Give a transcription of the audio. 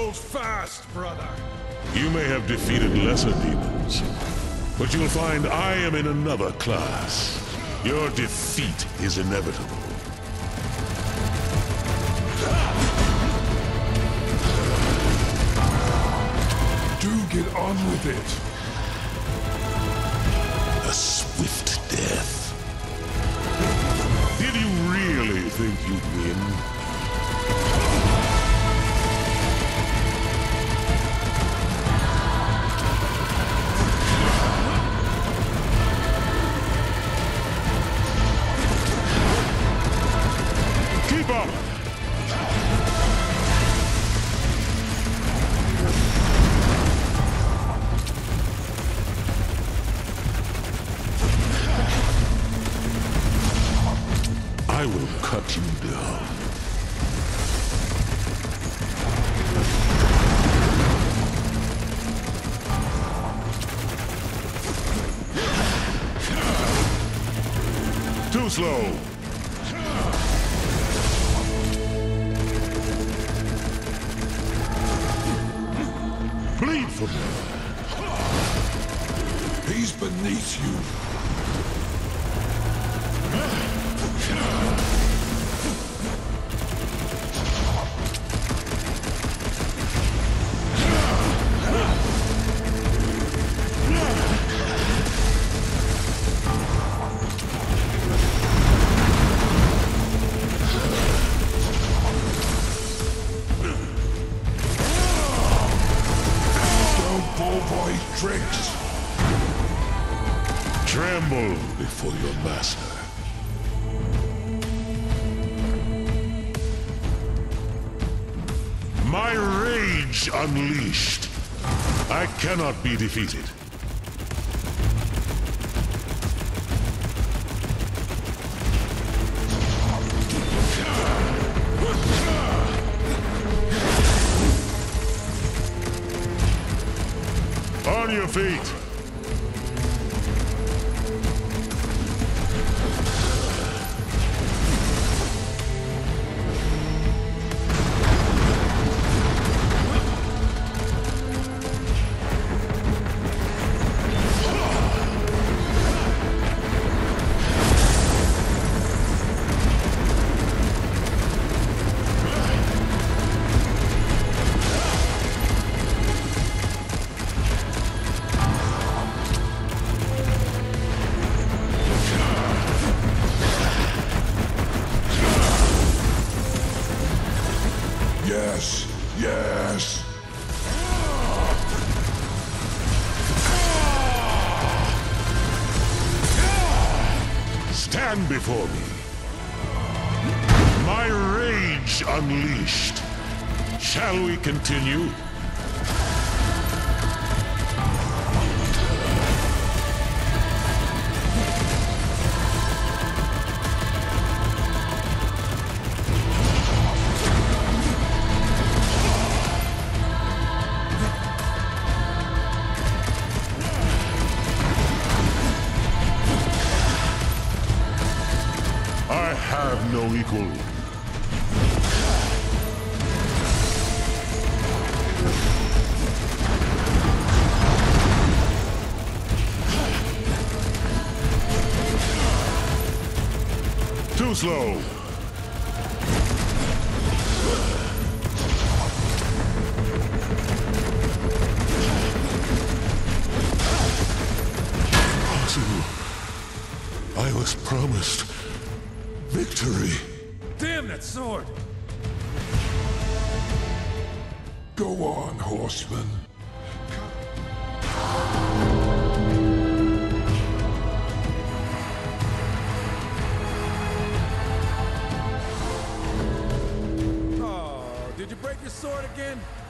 Hold fast, brother. You may have defeated lesser demons, but you'll find I am in another class. Your defeat is inevitable. Do get on with it. A swift death. Did you really think you'd win? Keep up! I will cut you down. Too slow. Bleed for me. He's beneath you. Bullboy tricks. Tremble before your master. My rage unleashed. I cannot be defeated. On your feet. Yes, yes. Stand before me. My rage unleashed. Shall we continue? I have no equal. Too slow. I was promised victory. Damn that sword! Go on, horseman. Oh, did you break your sword again?